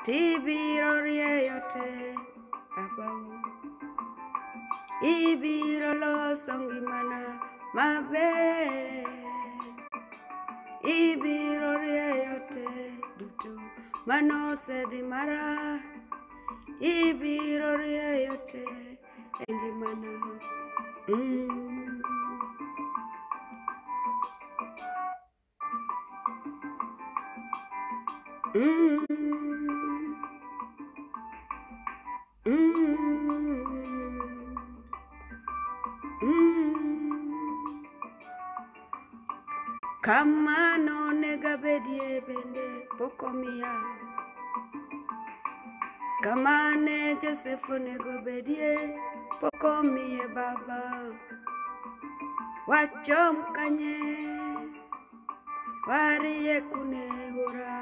Tibiro rieyote babau, ibiro loso ngimana maber, ibiro rieyote duto manosedhi marach, ibiro rieyote e ngimana. Kamano nega bedie bende pokomia, kamane Joseph nego bedie pokomie baba, wachom kanye warie kune ora